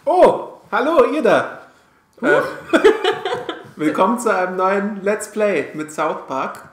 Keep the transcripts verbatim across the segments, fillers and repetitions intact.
Oh, hallo ihr da. Äh, willkommen zu einem neuen Let's Play mit South Park.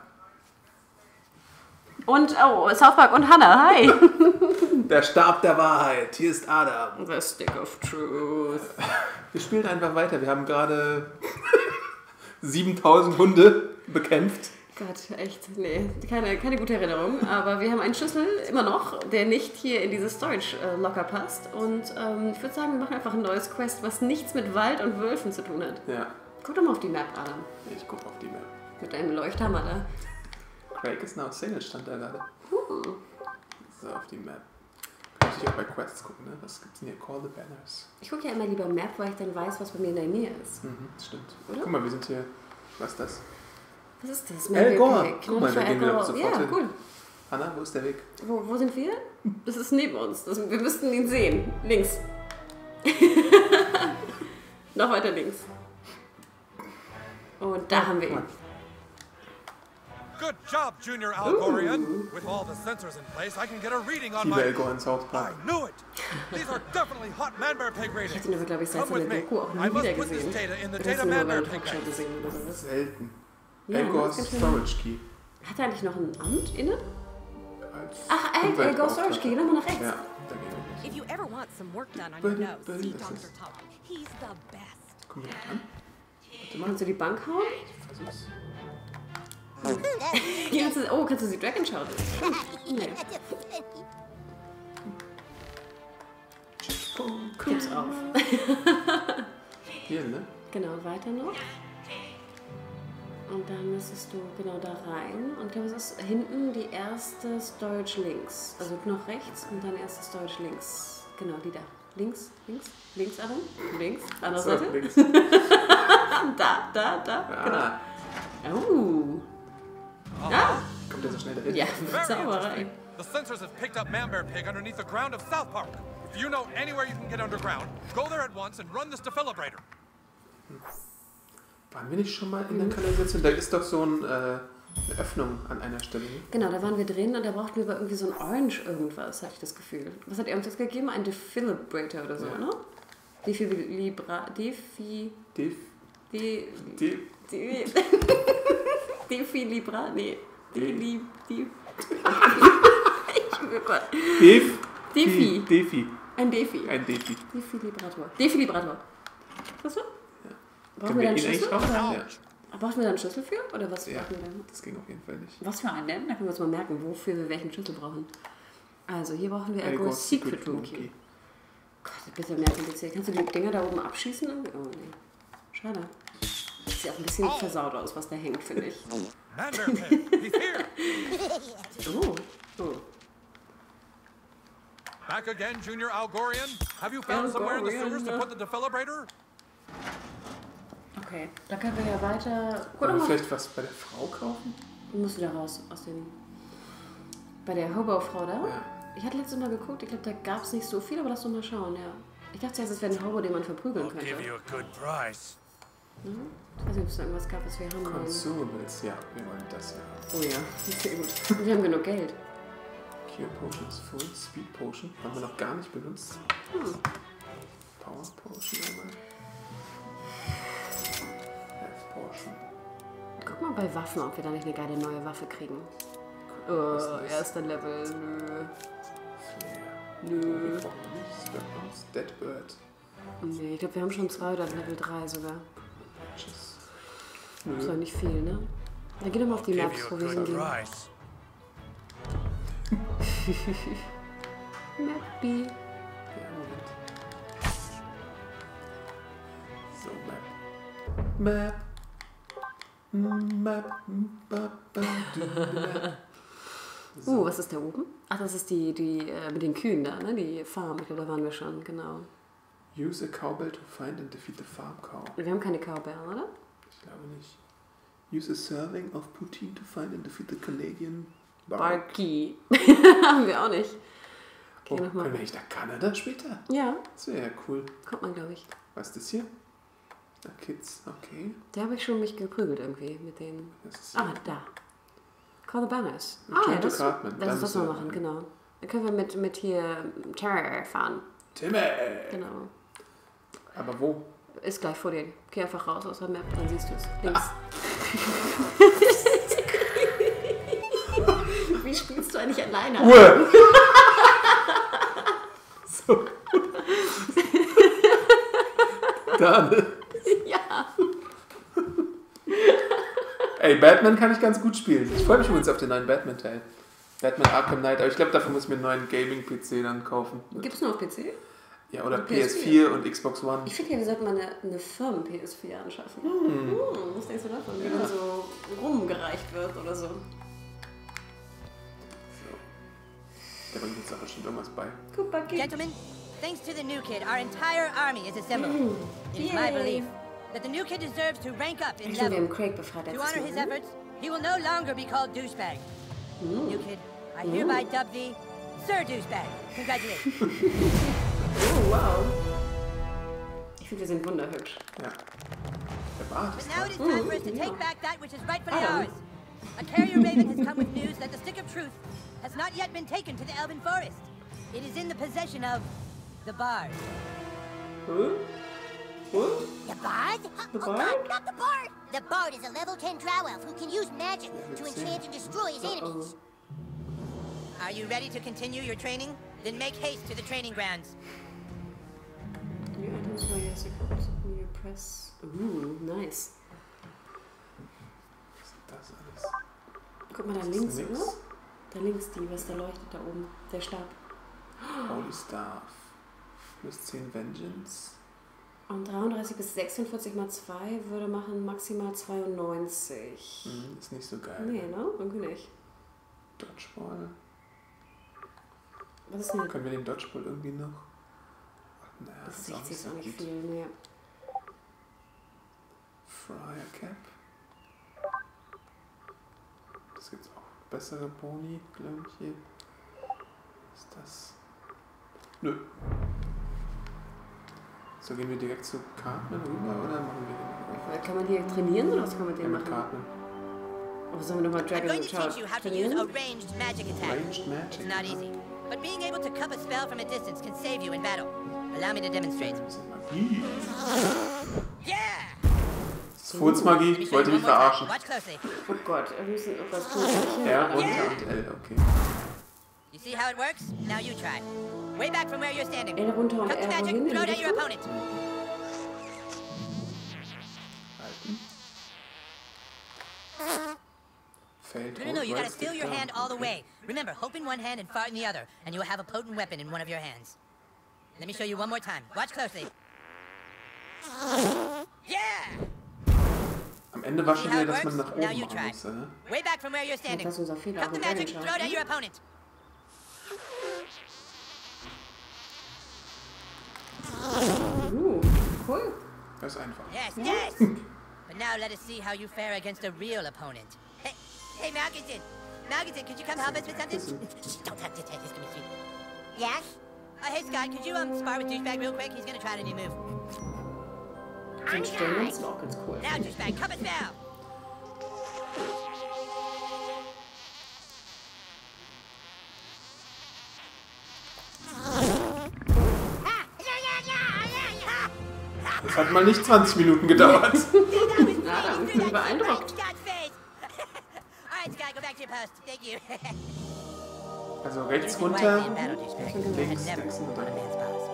Und, oh, South Park und Hannah, hi. Der Stab der Wahrheit, hier ist Adam. The Stick of Truth. Wir spielen einfach weiter, wir haben gerade siebentausend Hunde bekämpft. Gott, echt, nee, keine, keine gute Erinnerung. Aber wir haben einen Schlüssel, immer noch, der nicht hier in dieses Storage äh, locker passt. Und ähm, ich würde sagen, wir machen einfach ein neues Quest, was nichts mit Wald und Wölfen zu tun hat. Ja. Guck doch mal auf die Map, Adam. Ich guck auf die Map. Mit deinem Leuchthammer da. Craig ist now Single, stand da gerade. Uh. So, auf die Map. Kann ich auch bei Quests gucken, ne? Was gibt's denn hier? Call the Banners. Ich gucke ja immer lieber Map, weil ich dann weiß, was bei mir in der Nähe ist. Mhm, das stimmt. Oder? Guck mal, wir sind hier. Was ist das? Was ist das? Al Gore. Guck mal, da gehen wir Gore. sofort Ja, hin. cool. Hanna, wo ist der Weg? Wo, wo sind wir? Das ist neben uns. Das, wir müssten ihn sehen. Links. Noch weiter links. Und da haben wir ihn. Good job, Junior Algorian. With all the sensors in place, I can get a reading on Liebe my... Al Gore in South I Park. knew it. These are definitely hot Manbear pig Ich ratings. hätte ihn aber, glaube ich, seit Come with seiner me. Doku auch I nie must wieder put this gesehen. data in the Oder data hast du nur bei Manbear der pig Talkshow bank. gesehen oder sowas? Selten. Ja, Al ne? Gores Ganz schön. Storage Key. Hat er eigentlich noch ein Amt inne? Als Ach, Al, Al Gore Storage Umweltbeauftragter. Key. Geh nochmal nach rechts. Ja, da gehen wir nicht. If you ever want some work done on Buddy, your nose, buddy, see das Doctor ist- Tom. He's the best. Guck mal an. Warte mal, Kannst du die Bank hauen? versuch's. Hier kannst du, oh, kannst du sie Dragon schauen? Nee. Gib's auf. Hier, ne? Genau, weiter noch. Und dann müsstest du genau da rein. Und ich glaube, es ist hinten die erste Storage links. Also noch rechts und dann erste Storage links. Genau, die da. Links, links, links, Adam. Links, andere So, Seite. links. Da, da, da. Ah, Genau. Oh. Ah. kommt der so schnell dahin? Ja, Very Sauerei. interesting. The sensors have picked up Manbear pig underneath the ground of South Park. If you know anywhere you can get underground, go there at once and run this defibrillator. Waren wir nicht schon mal in der Kanalisation? Da ist doch so ein, äh, eine Öffnung an einer Stelle. Ne? Genau, da waren wir drin und da brauchten wir aber irgendwie so ein Orange irgendwas, hatte ich das Gefühl. Was hat er uns jetzt gegeben? Ein Defibrillator oder so, Ja. ne? Defibra... Defi... Def, De... def, De... Defilibra... Nee. Deli... De... Ich oh Gott. def, Defi. Defi. Ein Defi. Ein Defi. Defilibrator. Defilibrator. Was so? Brauchen Können wir wir da einen ihn Schlüssel? eigentlich raus? Oder? Ja. Brauchen wir da einen Schlüssel für? Oder was Ja, brauchen wir denn? das ging auf jeden Fall nicht. Was für einen denn? Da können wir uns mal merken, wofür wir welchen Schlüssel brauchen. Also, hier brauchen wir Al Al Gore's Secret Room Key. Gott, bitte mehr kompliziert. Kannst du die Dinger da oben abschießen? Oh, nee. Schade. Sieht auch ein bisschen versaut aus, was da hängt, finde ich. Manbear pig, he's here. Oh. Oh. Back again, Junior Algorian. Have you found somewhere in the sewers to put the defibrillator? Okay, dann können wir ja weiter... Guck Wollen doch wir mal. vielleicht was bei der Frau kaufen? Du musst wieder raus aus dem... Bei der Hobo-Frau da? Ja. Ich hatte letztes Mal geguckt, ich glaube, da gab es nicht so viel, aber lass doch mal schauen, ja. Ich dachte erst, es wäre ein Hobo, den man verprügeln könnte. Give you a good price. Mhm. Ich weiß nicht, ob es da irgendwas gab, was wir haben wollen. Consumables, ja, wir wollen das ja. Oh ja, sehr gut. Und wir haben genug Geld. Cure Potions Full, Speed Potion, haben wir noch gar nicht benutzt. Hm. Power Potion einmal. Health Potion. Guck mal bei Waffen, ob wir da nicht eine geile neue Waffe kriegen. Was Oh, ist das? erster Level, nö. Flare. Nö. Wir brauchen nichts. Weapons. Deadbird. Nee, ich glaube, wir haben schon zwei oder Level drei sogar. Tschüss. Das war Nö. nicht viel, ne? Dann geh doch mal auf die Give Maps, you a wo wir good hingehen. price. Mappy. Ja, Moment. So, Map. Map. Map. Map. Map. Uh, was ist da oben? Ach, das ist die, die äh, mit den Kühen da, ne? Die Farm. Ich glaube, da waren wir schon, genau. Use a cowbell to find and defeat the farm cow. Wir haben keine Cowbell, oder? Ich glaube nicht. Use a serving of poutine to find and defeat the Canadian Barky. Haben wir auch nicht. Oh, Okay, nochmal. können wir nicht nach Kanada später? Ja, Das wäre ja cool. kommt man, glaube ich. Was ist das hier? Na, Kids, okay. Da habe ich schon mich geprügelt irgendwie mit den... Das ist Ah, da. Call the Banners. Ah, Return ja, to das, Cartman. das Da ist, was müssen wir wir machen, machen. genau. Dann können wir mit, mit hier Terror fahren. Timmy! Genau. Aber wo? Ist gleich vor dir. Geh einfach raus aus der Map, dann siehst du es. Links. Wie spielst du eigentlich alleine? Ruhe! So. Dann. Ja. Ey, Batman kann ich ganz gut spielen. Ich freue mich übrigens auf den neuen Batman-Teil. Batman Arkham Knight, aber ich glaube, dafür muss ich mir einen neuen Gaming-P C dann kaufen. Gibt es nur auf P C? Ja, oder Und P S vier und Xbox One. Ich finde ja, wir sollten mal eine, eine Firmen-P S vier anschaffen. Hm. Hm, was denkst du davon? Wie Ja. man so rumgereicht wird oder so. So. Der bringt uns aber schon irgendwas bei. Guck mal, geht. Gentlemen, thanks to the new kid, our entire army is assembled. It is my Yay. belief that the new kid deserves to rank up in Ich glaube, wir level. haben Craig befreit To letztes honor his Mal. efforts, he will no longer be called douchebag. New kid, I hereby dub thee Sir Douchebag. Congratulations. Oh, wow. Ich finde, wir sind wunderhübsch. Ja. Der Bart But ist now it is dran. time for us to yeah. take back that which is rightfully Adam. ours. A carrier raven has come with news that the Stick of Truth has not yet been taken to the Elven Forest. It is in the possession of the Bard. Huh? What? The Bard? The Oh, Bard? God, not the Bard! The Bard is a level ten drow elf who can use magic to let's enchant and destroy his enemies. Are you ready to continue your training? Then make haste to the training grounds. New items while you're equipped. When you press. Ooh, nice. Was ist das alles? Guck mal da Das ist links, nix. oder? Da links die, was da leuchtet da oben. Der Stab. Holy Staff. Plus zehn Vengeance. Und dreiunddreißig bis sechsundvierzig mal zwei würde machen maximal zweiundneunzig. Hm, ist nicht so geil. Nee, ne? Irgendwie nicht. Dodgeball. Was ist denn Können wir den Dodgeball irgendwie noch? Ach, naja, das? ist auch sechzig nicht ist so auch nicht gut. viel, nee. Friar Cap. Das gibt's auch bessere Boni, glaube ich hier. Was ist das? Nö. So, gehen wir direkt zu Cartman rüber oder machen wir den Oder kann man die trainieren oder was kann man ja, den mit machen? Cartman? Oder sollen wir nochmal I'm Dragon going to Child teach you how to use trainieren? a ranged magic attack. Ranged Magic. It's not easy, but being able to cup a spell from a distance can save you in battle. Allow me to demonstrate. Ein bisschen Magie. Yeah! Das ist Furzmagie, Let me ich show you wollte one dich more time. verarschen. Watch closely. Oh Gott, wir müssen irgendwas tun. R runter und L, okay. You see how it works? Now you try. Way back from where you're standing. L runter und Cup the R magic, wohin? In throw die it at your Richtung? opponent. Halten. Failed No, no, no, you hold, gotta right fill stick your down. hand all the Okay. way. Remember, hope in one hand and fart in the other, and you'll have a potent weapon in one of your hands. Let me show you one more time. Watch closely. Yeah! Am Ende waschen See how wir, it dass man works? nach Now oben you machen try. muss. Ne? Way back from where you're standing. das ist unser Fehler, Cup the aber magic, Dragon throw it at Child, your ne? opponent. Uh, cool. Das ist einfach. Yes, yes! But now let us see how you fare against a real opponent. Hey, hey, Malkinson! Malkinson, could you come help us with something? Don't touch this head, this is gonna be sweet. Yes? Uh, hey, Scott, could you um spar with Douchebag real quick? He's gonna try a new move. Den Stellen ist auch ganz cool. Now, Douchebag, cup it now! Das hat mal nicht zwanzig Minuten gedauert. Na, dann bin ich beeindruckt. Scott's face! Alright, Scott, go back to your post. Thank you. Also rechts Using wisely in runter. battle, Douchebag. Links, And never links und on a dann. man's palace.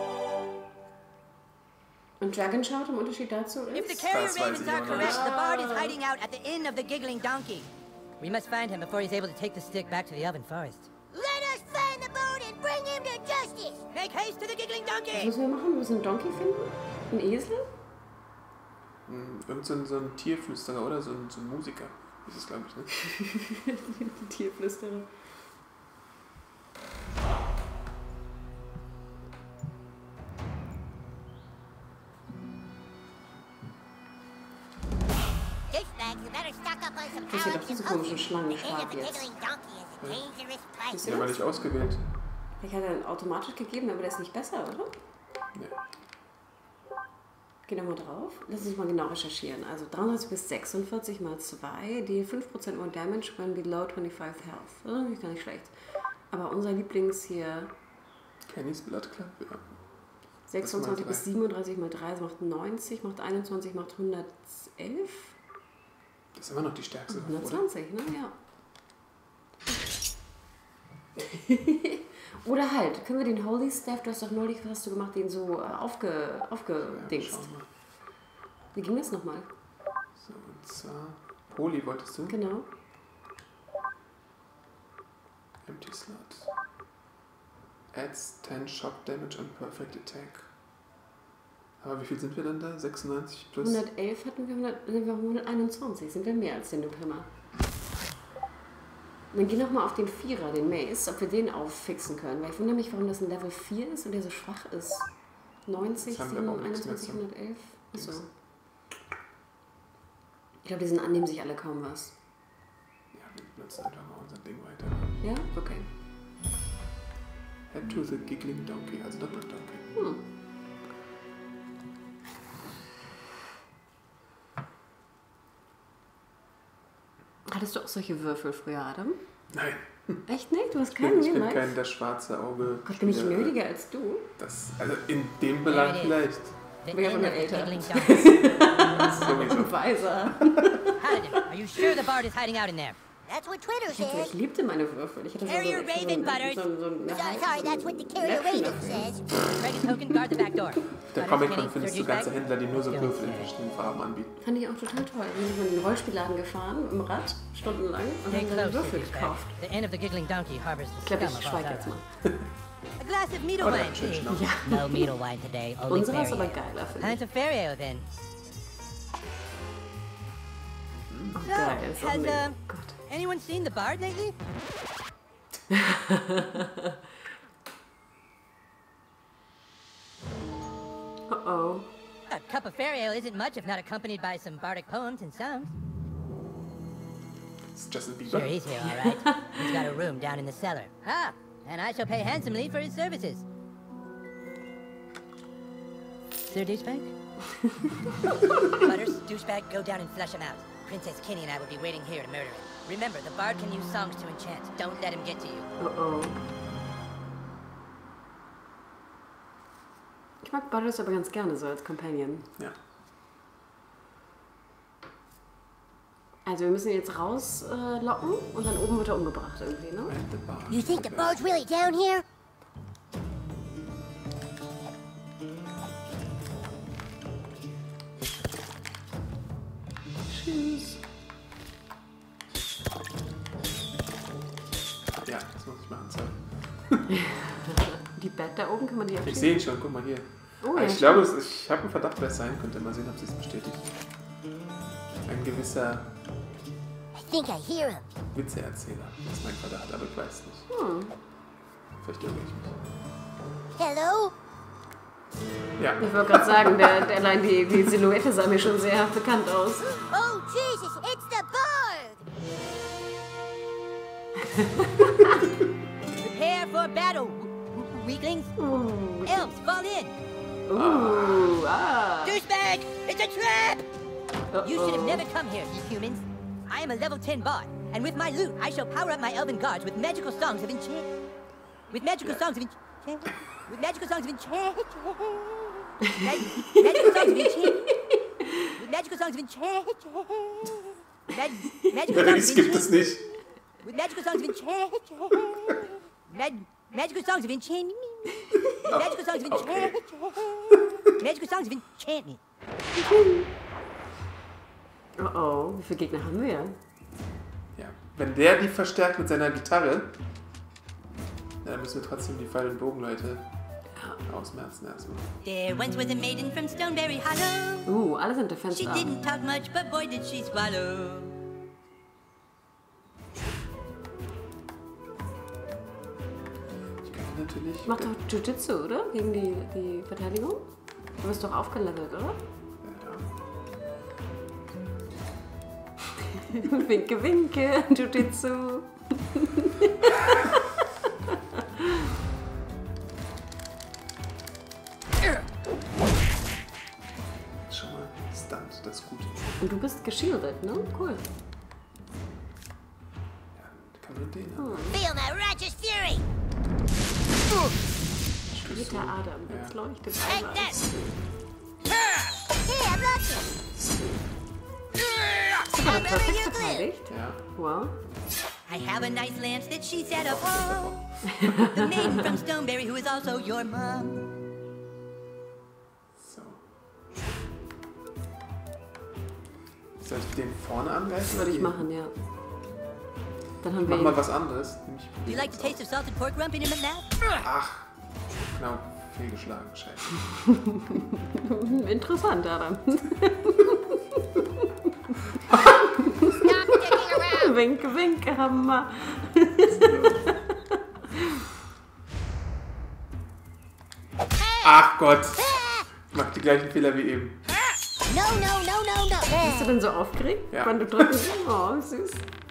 Und Dragon Child im Unterschied dazu If the ist? carrier Das weiß ravens ich are auch noch correct, nicht. the bard is hiding out at the inn of the giggling donkey. We must find him before he's able to take the stick back to the elven forest. Let us find the Bard and bring him to justice! Make haste to the giggling Was donkey! müssen wir machen? Wir müssen einen Donkey finden? Einen Esel? Hm, Irgend so ein, so ein Tierflüsterer oder so ein, so ein Musiker. Das ist, glaube ich, ne? Die Tierflüsterer. Douchebag, you better stock up on some Das sieht pallets doch diese and komischen potions. Schlangen The inn of stark the jetzt. giggling donkey is a dangerous place. Ist Der war nicht ausgewählt. Vielleicht hat er einen automatisch gegeben, aber der ist nicht besser, oder? Nee. Geh nochmal drauf. Lass uns mal genau recherchieren. Also dreiunddreißig bis sechsundvierzig mal zwei, die fünf Prozent more damage when below fünfundzwanzig health. Das ist natürlich gar nicht schlecht. Aber unser Lieblings hier, Kenny's Blood Club, ja. sechsundzwanzig bis siebenunddreißig mal drei macht neunzig, macht einundzwanzig, macht hundertelf. Das ist immer noch die stärkste Waffe, hundertzwanzig, ne? Ja. Oder halt, können wir den Holy Staff, du hast doch neulich, was hast du gemacht, den so äh, aufge, aufgedingst. Ja, schau mal. Wie ging das nochmal? So, und zwar... Holy wolltest du? Genau. Empty Slot. Adds ten Shock Damage and Perfect Attack. Aber wie viel sind wir dann da? sechsundneunzig plus? hundertelf hatten wir, hundert, sind wir hunderteinundzwanzig, sind wir mehr als den Nuke-Hammer. Dann geh nochmal auf den Vierer, den Mace, ob wir den auffixen können. Weil ich wundere mich, warum das ein Level vier ist und der so schwach ist. neunzig, einundzwanzig, hundertelf. Achso. Ich glaube, die sind annehmen sich alle kaum was. Ja, wir benutzen einfach mal unser Ding weiter. Ja? Okay. Head to the Giggling Donkey, also Doppel Donkey. Hm. Hattest du auch solche Würfel früher, Adam? Nein. Echt nicht? Du hast Ich bin, keinen ich bin jemals? kein das schwarze Auge. Gott, bin ich nötiger als du? Das, also in dem Belang vielleicht. The Wir end haben of the älter. giggling donkey. Sowieso. Weiser. Paladin, are you sure the bard is hiding out in there? That's what Twitter Ich says. liebte meine Würfel. Ich hatte so, so, Carrier so, so, Raven Butters. so, so, so eine Sorry, sorry, that's what the carrier raven says. Dragon token, guard the back door. Auf der Butters, Comic-Con Kenny, findest du Sir ganze Douchebag? Händler, die nur so Würfel in verschiedenen Farben anbieten. Fand ich auch total toll. Wir sind in den Rollspielladen gefahren, im Rad, stundenlang und Stay haben dann close, Sir Würfel Douchebag. gekauft. The end of the giggling donkey harbors the Ich glaube, scum ich of all schweige jetzt Zara. mal. A glass of meadle Oh, der wine, hat schön please. Schnauz. Ja, No meadle wine today, only unserer ist aber fairy ale. geiler, finde Pints ich. of fairy ale, then. Oh, So, geil, ist auch has, mega. uh, Gott. anyone seen the bard lately? Uh-oh. A cup of fairy ale isn't much if not accompanied by some bardic poems and songs. It's Justin Bieber. Sure, he's here, all right. He's got a room down in the cellar. Ah, and I shall pay handsomely for his services. Sir Douchebag? Butters, Douchebag, go down and flush him out. Princess Kenny and I will be waiting here to murder him. Remember, the bard can use songs to enchant. Don't let him get to you. Uh-oh. Ich mag Butters aber ganz gerne so als Companion. Ja. Also wir müssen ihn jetzt rauslocken äh, locken und dann oben wird er umgebracht irgendwie, ne? And the bar. You think the bard's really down here? Tschüss. Ja, das muss ich mal anzeigen. Die Bett da oben kann man die Ich abschießen. sehe ihn schon, guck mal hier. Oh, Aber ja, ich glaube, es- ich habe einen Verdacht, wer es sein könnte. Mal sehen, ob sie es bestätigt. Ein gewisser I think I hear him. Witzeerzähler. Das ist mein Verdacht, aber ich weiß es nicht. Hm. Vielleicht irre ich mich. Hello? Ja, Ich wollte gerade sagen, der, der allein die, die Silhouette sah mir schon sehr bekannt aus. Oh, Jesus, it's the bard! Prepare for battle, weaklings. Uh, Elves, fall in. uh, ah. Douchebag, it's a trap! You should have Uh-oh. never come here, you humans. I am a level ten bard, and with my loot, I shall power up my elven guards with magical songs of enchant. With magical songs of enchant. With magical songs of enchant. Mag- magical songs of enchant. With magical songs of enchant. Mag- magical songs das of gibt es enchant. nicht. With magical songs of enchant. Mag- magical songs of enchantment. With magical songs of Okay. enchantment. Magical songs of enchantment. Oh oh, wie viele Gegner haben wir? Ja, wenn der die verstärkt mit seiner Gitarre, dann müssen wir trotzdem die Pfeil- und Bogenleute ausmerzen erstmal. There once was a maiden from Stoneberry Hollow. Uh, alle sind Defense She da. didn't talk much, but boy did she swallow. Ich könnte natürlich... Mach doch Jiu-Jitsu, oder? Gegen die, die Verteidigung? Du wirst doch aufgelevelt, oder? Ja. Winke, winke, Jiu-Jitsu. Schon mal Stunt, das ist gut. Und du bist geschildert, ne? Cool. Ja, kann man den haben. Feel my righteous fury! Stößt ist so. Peter Adam, jetzt Ja. leuchtet Take alles. this! Here, I'm lucky. Das hat er perfekt verteidigt. Ja. Wow. I have a nice lance that she set up. Oh, the maiden from Stoneberry who is also your mom. So. Soll ich den vorne angreifen? Würde ich Hier? machen, ja. Dann haben wir Mach mal ihn. was anderes. Nämlich Do you like the taste of salted pork rump in a map? Ach, genau, fehlgeschlagen. Scheiße. Interessant, Adam. Stop dicking around. Wink, wink, Hammer. Ach Gott. Ich mach die gleichen Fehler wie eben. No, no, no, no, no. Bist du denn so aufgeregt, Ja. wenn du drückst? Oh, süß.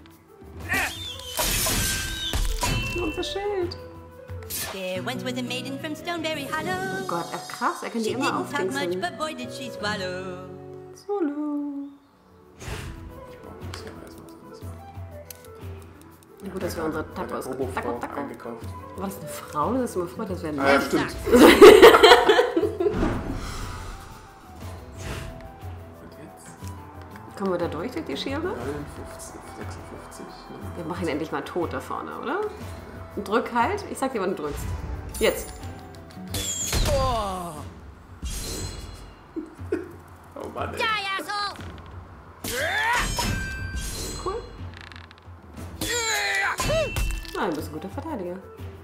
Unser Schild. There once was a maiden from Stoneberry Oh Hollow. Gott, er krass, er kann die She immer didn't talk much, aufdingseln. but boy did she swallow. Solo. Ich brauche ein bisschen erstmal was anderes machen. Ja, gut, dass wir unsere Bei der Tacos... Robo-Frau Taco, Taco. eingekauft. War das eine Frau? Das ist immer vor, das wäre ein Ah ja, Mann. stimmt. Und jetzt? Kommen wir da durch, durch die Schilde? neunundfünfzig, sechsundfünfzig. Wir machen ihn endlich mal tot da vorne, oder? Und drück halt. Ich sag dir, wann du drückst. Jetzt. Oh Mann, ey. Die, asshole. Cool. Nein, du bist ein guter Verteidiger.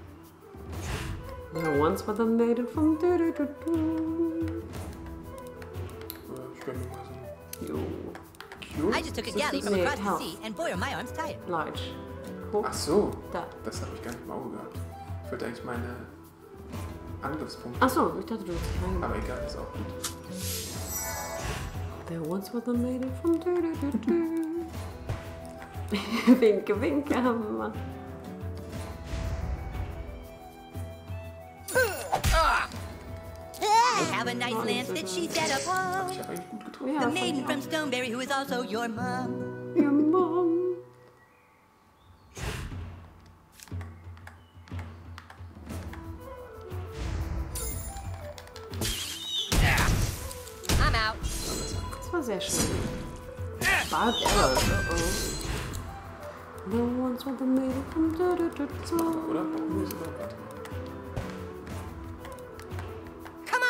There once was a maiden from du du du du. Ich gönn mir mal so Jo. ein Cute. I just took a galley from Nee, across help. the sea, and boy are my arms tired. Large. Hoch. Ach so, Da. das habe ich gar nicht im Auge gehabt. Ich wollte eigentlich meine Angriffspunkte. Ach so, ich dachte, du hast dich rein. Aber egal, ist auch gut. There once was a maiden from du du du du. Winke, winke, Hammer. I have a nice lance that she set up. Oh, Ich habe eigentlich gut getroffen. Ja, the fand maiden ich from auch. Stoneberry who is also your mom. Ja, Mom. I'm out. Das war sehr schön. Barbed Arrows, oh oh. The ones with the maiden from du du du du. Oder? Brauchen wir es überhaupt? Come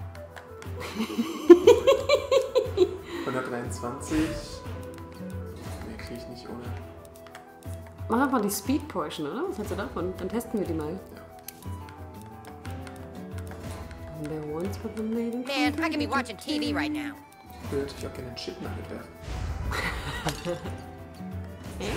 on. hundertdreiundzwanzig. Nee, kriege ich nicht ohne. Mach einfach die Speed Portion, oder? Was hältst du davon? Dann testen wir die mal. Ja. The ones with the maiden from Man, du I could be du watching du T V right now. Ich will natürlich auch gerne einen Chip nachgewerfen. Hä?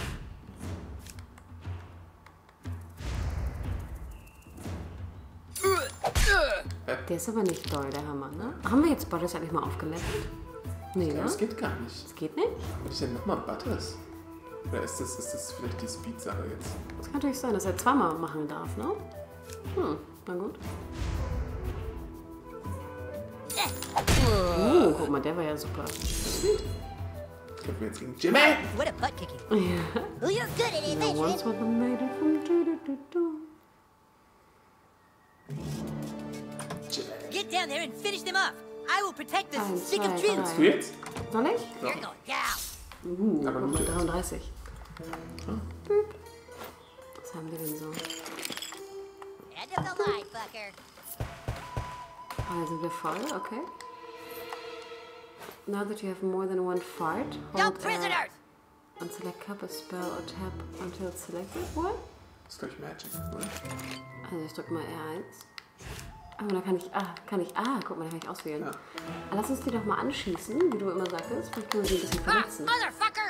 Der ist aber nicht doll, der Hammer, ne? Haben wir jetzt Butters eigentlich mal aufgelevelt? Nee, ne? Das geht gar nicht. Das geht nicht? Was ist denn nochmal Butters? Oder ist das, ist das vielleicht die Speed-Sache jetzt? Das kann natürlich sein, dass er zweimal machen darf, ne? Hm, na gut. Uh, guck mal, der war ja super. Ich kämpfe jetzt gegen Jimmy! What a butt kicking. Well, you're good at it, The ones adventuring. with the maiden from du du du du. Jimmy! Get down there and finish them off. I will protect the Eins, stick of zwei, truth. Du jetzt? Soll ich? You're going down. Uh, Aber guck nur mal, jetzt. dreiunddreißig. Was haben wir denn so? End of the line, fucker. Ah, sind wir voll? Okay. Now that you have more than one fart, No hold prisoners. R and select cup a spell or tap until it's selected. What? Das ist, glaube ich, Magic, oder? Also ich drück mal R eins. Aber da kann ich, ah, kann ich, ah, guck mal, da kann ich auswählen. Ja. Ah, lass uns die doch mal anschießen, wie du immer sagtest. Vielleicht können wir sie ein bisschen Ah, verletzen. motherfucker.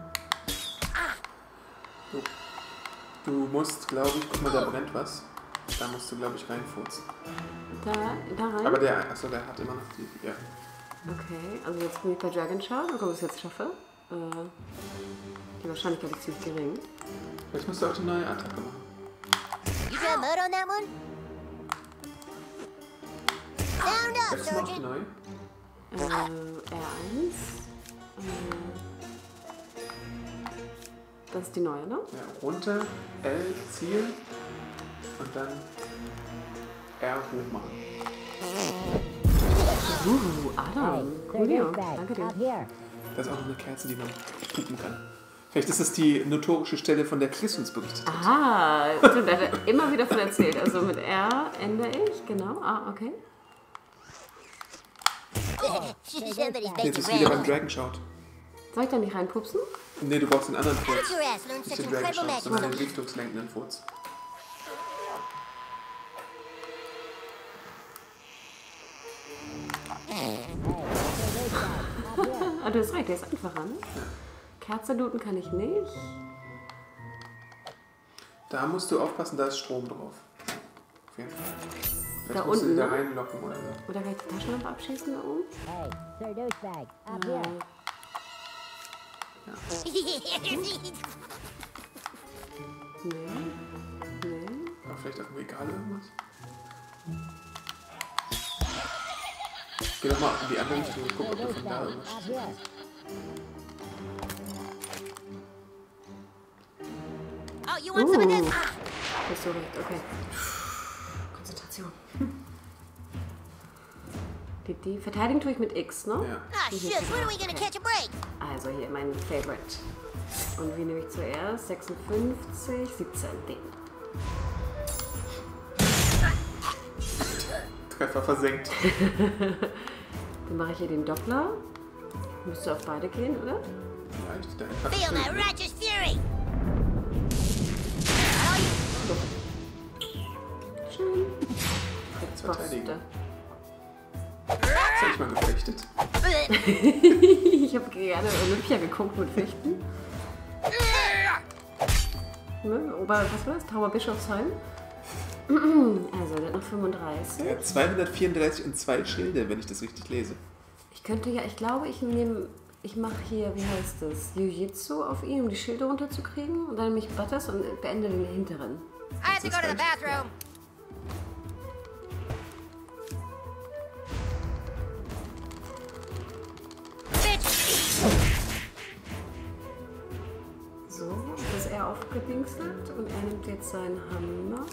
Du, du musst, glaube ich, guck mal, da brennt was. Da musst du, glaube ich, reinfurzen. Da, da rein? Aber der, achso, der hat immer noch die, ja. Okay, also jetzt bin ich bei Dragon Shout. Mal gucken, ob ich es jetzt schaffe. Äh, die Wahrscheinlichkeit ist ziemlich gering. Vielleicht musst du auch die neue Attacke machen. You got mud on that one? Sound up, Jetzt noch die Sergeant. neue. Äh, R eins. Äh, das ist die neue, ne? Ja, runter, L, Ziel und dann R hoch machen. Uh, Adam. Coolio. Danke dir. Das ist auch noch eine Kerze, die man pupen kann. Vielleicht ist das die notorische Stelle, von der Chris uns berichtet hat. Aha, stimmt, da hat er immer wieder von erzählt. Also mit R ändere ich, genau. Ah, okay. Jetzt ist wieder beim Dragon Shout. Soll ich da nicht reinpupsen? Nee, du brauchst den anderen Furz. How'd your ass learn Nicht such den Dragon incredible Shout, sondern magic? den richtungslenkenden Furz. Ah, du hast recht, der ist einfacher, ne? Kerze looten kann ich nicht. Da musst du aufpassen, da ist Strom drauf. Auf jeden Fall. Vielleicht Da musst du unten, die da ne? reinlocken oder so. Oder kann ich die Taschenlampe abschießen da oben? Hey, Sir Douchebag, up Ja. here. Nee. Nee. Aber vielleicht auf dem Regal irgendwas? Geh doch mal in die andere Richtung und guck, ob du von da irgendwas Up schießen here. kannst. Oh, you want some of Uh, this? bist du recht, okay. Konzentration. Die, die verteidigen tue ich mit X, ne? Ja. Ah, shit, when are we gonna catch a break? Also hier mein Favorite. Und wie nehme ich zuerst? sechsundfünfzig, siebzehn, den. Treffer versenkt. Dann mache ich hier den Doppler. Müsste auf beide gehen, oder? Vielleicht. Da einfach Feel my schön. righteous fury! Schön. Jetzt verteidigen. Poste. Das hab ich mal gefechtet. Ich habe gerne Olympia geguckt mit Fechten. Ne? Ober, was war das? Tower Bischofsheim. Also, der hat noch fünfunddreißig. Er hat zweihundertvierunddreißig und zwei Schilde, wenn ich das richtig lese. Ich könnte ja, ich glaube, ich nehme, ich mache hier, wie heißt das, Jiu-Jitsu auf ihn, um die Schilde runterzukriegen. Und dann nehme ich Butters und beende den hinteren. I have to go to the bathroom. So, dass er aufgedingselt und er nimmt jetzt seinen Hammer.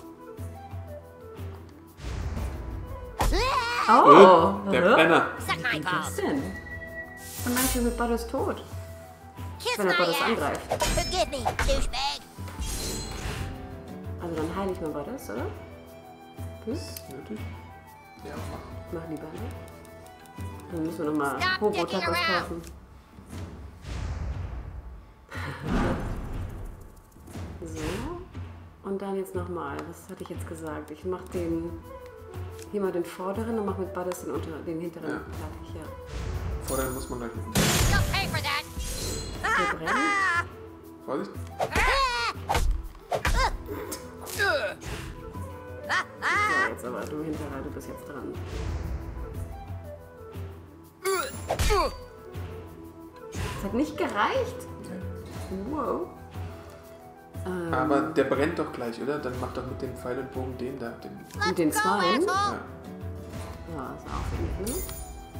Oh, Der hä? Brenner. Suck my Was balls. denn? Dann meinst du mit Butters tot, Kiss wenn my er Butters ass. angreift. Forgive me, douchebag. Also dann heile ich mal Butters, oder? Hm? Nötig? Ja, mach. Mach lieber, ne? Dann müssen wir nochmal Stop Hobo-Tacos dicking around. kaufen. So. Und dann jetzt nochmal. Was hatte ich jetzt gesagt? Ich mach den. Hier mal den vorderen und mach mit Butters den, unter, den hinteren Ja. fertig. Ja. Vorder muss man gleich mit. You'll pay for that. Wir brennen. Vorsicht. So, jetzt aber du hinterher, du bist jetzt dran. Das hat nicht gereicht. Wow. Ähm, Aber der brennt doch gleich, oder? Dann mach doch mit dem Pfeil und Bogen den da. Den, mit den Go, zwei. asshole. ja. Ja, ist aufwendig, ne?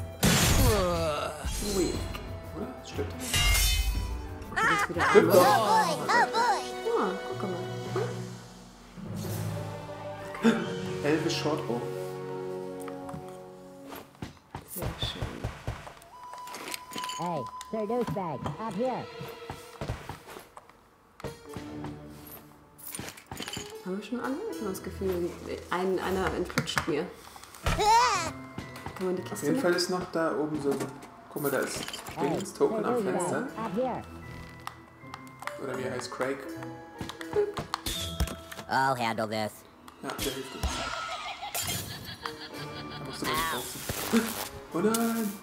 Weak. Oder? Das stimmt. Okay, jetzt wieder Stimmt einmal. doch. Oh boy, oh boy. Ja, guck mal. Elvis Shortbow. Sehr schön. Hey, Sir Douchebag, up here. Haben wir schon alle? Ich habe das Gefühl, ein, einer entflutscht mir. Kann man die Auf Kiste jeden mit? Fall ist noch da oben so. Guck mal, da ist Hey, Dings Sir Token am Fenster. Douchebag, up here. Oder wie er heißt, Craig. I'll handle this. Ja, der hilft uns. Da musst du mal nicht draußen. Oh nein!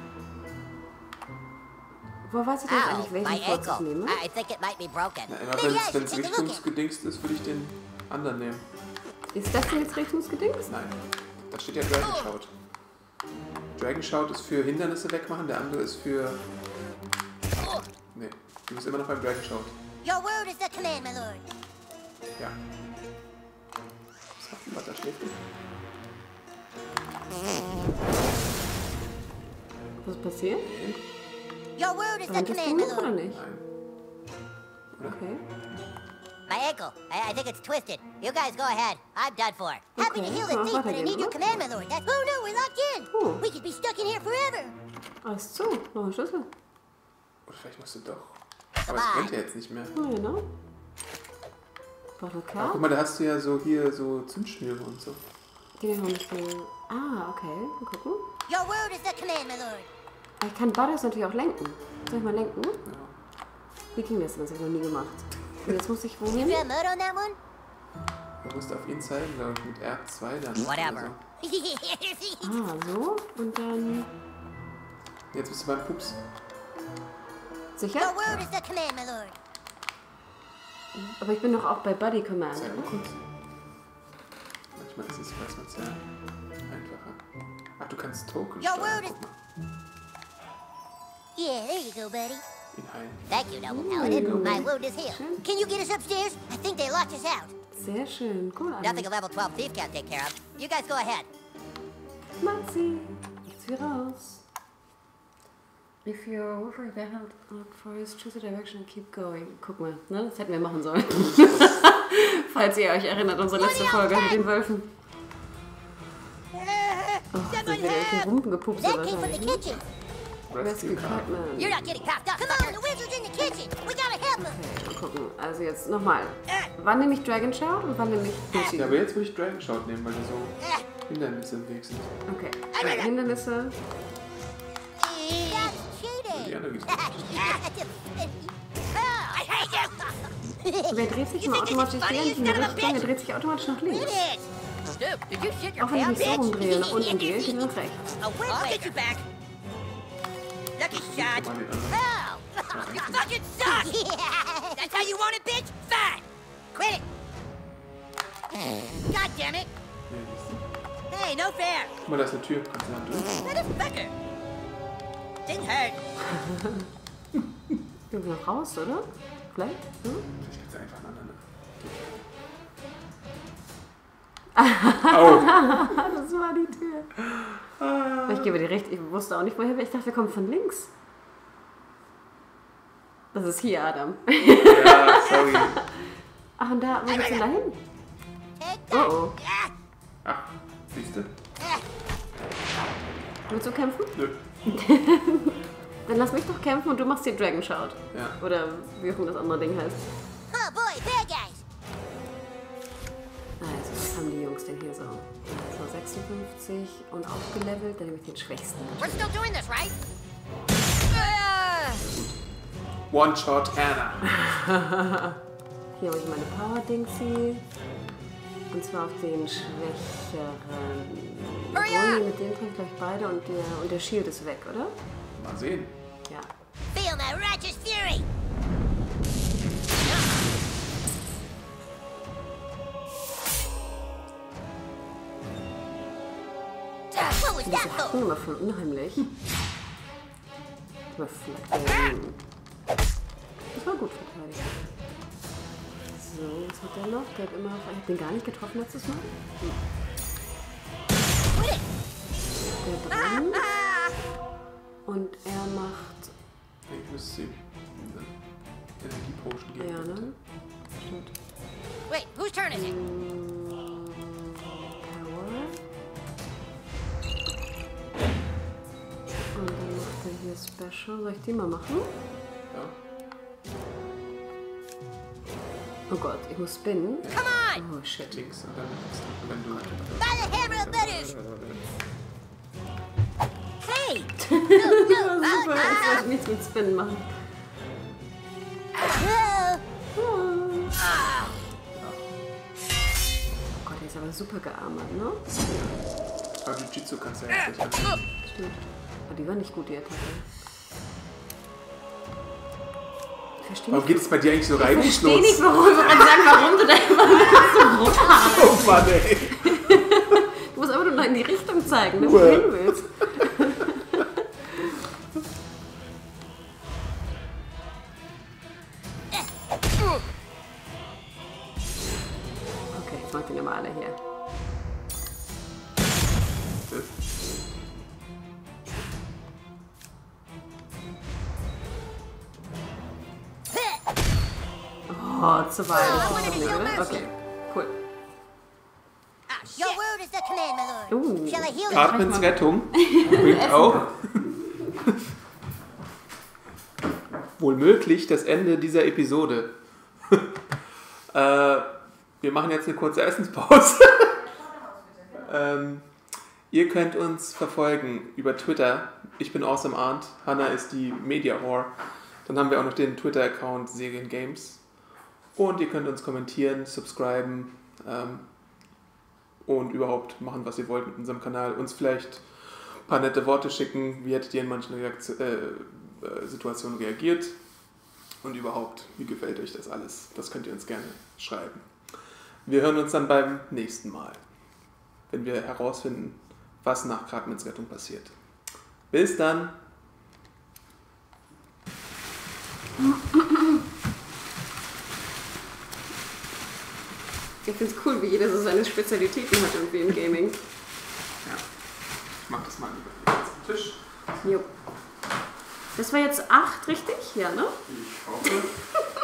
Wo weiß ich denn jetzt Ow, eigentlich, my welchen Furz ich ankle. nehme? I think it might be broken. Na, immer Maybe I wenn should es take a look at it. richtungsgedingst ist, würde ich den anderen nehmen. Ist das denn jetzt richtungsgedingst? Nein, da steht ja Dragon Shout. Dragon Shout ist für Hindernisse wegmachen, der andere ist für... Nee, du bist immer noch beim Dragon Shout. Your word is the command, my lord. Ja. Was macht die Butter? Schläft die? Was ist passiert? Your word is the Brennt das command, Ding my noch oder lord. nicht? Nein. Okay. My My ankle. I, I think it's twisted. You guys go ahead. I'm done for. Happy to Okay, heal the so thief, warte, but I need gehen your wir. command, my lord. That's... Oh no, we're locked in. Oh. We could be stuck in here forever. Ach so, noch ein Schlüssel. Oder vielleicht musst du doch. Aber es brennt ja jetzt nicht mehr. Oh, genau. Bottle Ach, Cap. guck mal, da hast du ja so hier so Zündschnüre und so. Die wir noch nicht mehr. Ah, okay. Mal gucken. Your word is the command, my lord. Ich kann Butters natürlich auch lenken. Soll ich mal lenken? Ja. Wie ging das denn? Das habe ich noch nie gemacht. Und jetzt muss ich You wohin? draw mud on that one? Du musst auf ihn zeigen, glaube ich, mit R zwei dann. Whatever. Ah, so. Und dann... So. Jetzt bist du beim Pups. Sicher? Your word is the command, my lord. Aber ich bin doch auch bei Buddy Command. Zeig mal kurz. Manchmal ist es, weiß man es ja einfacher. Ach, du kannst Token Your steuern, word is- guck mal. Yeah, there you go, buddy. Ihn heilen. Thank you, noble paladin. My wound is healed. Can you get us upstairs? I think they locked us out. Sehr schön. Cool. Nothing a level twelve thief can't take care of. You guys go ahead. Matzi. Jetzt wir raus. If you're over the held up forest, choose a direction and keep going. Guck mal, ne? Das hätten wir machen sollen. Falls ihr euch erinnert, unsere letzte Folge mit den Wölfen. Oh, sind wieder irgendwelche Rumpen gepupst That came from the wahrscheinlich. kitchen. Rescue Cartman. You're not getting popped up. Come on, the wizard's in the kitchen. We gotta help him. Okay, mal gucken. Also jetzt nochmal. Wann nehme ich Dragon Shout und wann nehme ich Booty? Ja, aber jetzt würde ich Dragon Shout nehmen, weil da so Hindernisse im Weg sind. Okay, also Hindernisse. That's Die cheating. andere geht. I hate you. Und er dreht sich immer automatisch, ich gehe nicht in die Richtung, er dreht sich automatisch nach links. Stoop, did you shit your Auch wenn ich pants, mich so bitch? rumdrehe, nach unten gehe, geht er nach rechts. A wind I'll get you back. Lucky shot. Mal den anderen. Oh, you fucking suck! That's how you want it, bitch? Fine! Quit it! God damn it! Nee, die ist- Hey, no fair! Guck mal, da ist eine Tür. Kannst du da durch? Motherfucker! Didn't hurt. Irgendwie noch raus, oder? Vielleicht? Hm? Ich kann es einfach aneinander. Au! Das war die Tür. Aber ich gebe dir recht, ich wusste auch nicht woher, ich dachte, wir kommen von links. Das ist hier, Adam. Ja, sorry. Ach, und da, wo geht's denn da hin? Take Oh that! oh. Ach, siehst du? Willst du kämpfen? Nö. Dann lass mich doch kämpfen und du machst dir Dragon Shout. Ja. Oder wie auch immer das andere Ding heißt. Oh boy, bad guys! Also, was haben die Jungs denn hier so? So sechsundfünfzig und aufgelevelt, dann nehme ich den schwächsten. We're still doing this, right? One-Shot Hannah. Hier habe ich meine Power-Dingsy. Und zwar auf den schwächeren. Obwohl, mit dem kann ich gleich beide und der, und der Shield ist weg, oder? Mal sehen. Ja. Feel my righteous fury! What was Diese that Hacken for? immer voll unheimlich. Mal flacken. Das war gut verteidigt. So, was hat der noch? Der hat immer. Ich hab den gar nicht getroffen letztes Mal. Der brennt. Und er macht. Ich muss sie Energie-Potion geben. Ja, ne? Stimmt. Wait, whose turn is it? Mm, Power. Und dann macht er hier Special. Soll ich die mal machen? Ja. Oh Gott, ich muss spinnen. Come on! Oh shit. Links und dann extra, wenn du. By the hammer of Butters! Hey! No, no, uh, Super, jetzt soll ich nichts mit Spinnen machen. uh, Oh Gott, der ist aber super gearmert, ne? Aber Jiu-Jitsu kannst du ja jetzt nicht machen. Stimmt. Aber die war nicht gut, die Attacke. Ich verstehe Warum nicht, geht es bei dir eigentlich so ich verstehe reibungslos? nicht, warum, ich wollte sagen, warum du da immer so rumhaarst. Oh Mann, ey. Du musst einfach nur noch in die Richtung zeigen, wenn du hin willst. Okay, jetzt mach den immer alle hier. Oh, survive. Das ist nicht, oder? Okay, cool. Your word is the command, my lord. Uh. Shall I heal him? Cartmans Rettung bringt auch wohl möglich das Ende dieser Episode. äh, wir machen jetzt eine kurze Essenspause. ähm, ihr könnt uns verfolgen über Twitter. Ich bin Awesome Arndt. Hannah ist die Media Whore. Dann haben wir auch noch den Twitter-Account Serien Games. Und ihr könnt uns kommentieren, subscriben ähm, und überhaupt machen, was ihr wollt mit unserem Kanal. Uns vielleicht ein paar nette Worte schicken. Wie hättet ihr in manchen Reaktion, äh, äh, Situationen reagiert? Und überhaupt, wie gefällt euch das alles? Das könnt ihr uns gerne schreiben. Wir hören uns dann beim nächsten Mal, wenn wir herausfinden, was nach Cartmans Rettung passiert. Bis dann! Ich finde es cool, wie jeder so seine Spezialitäten hat irgendwie im Gaming. Ja, ich mach das mal lieber hier auf den Tisch. Jo. Das war jetzt acht, richtig? Ja, ne? Ich hoffe.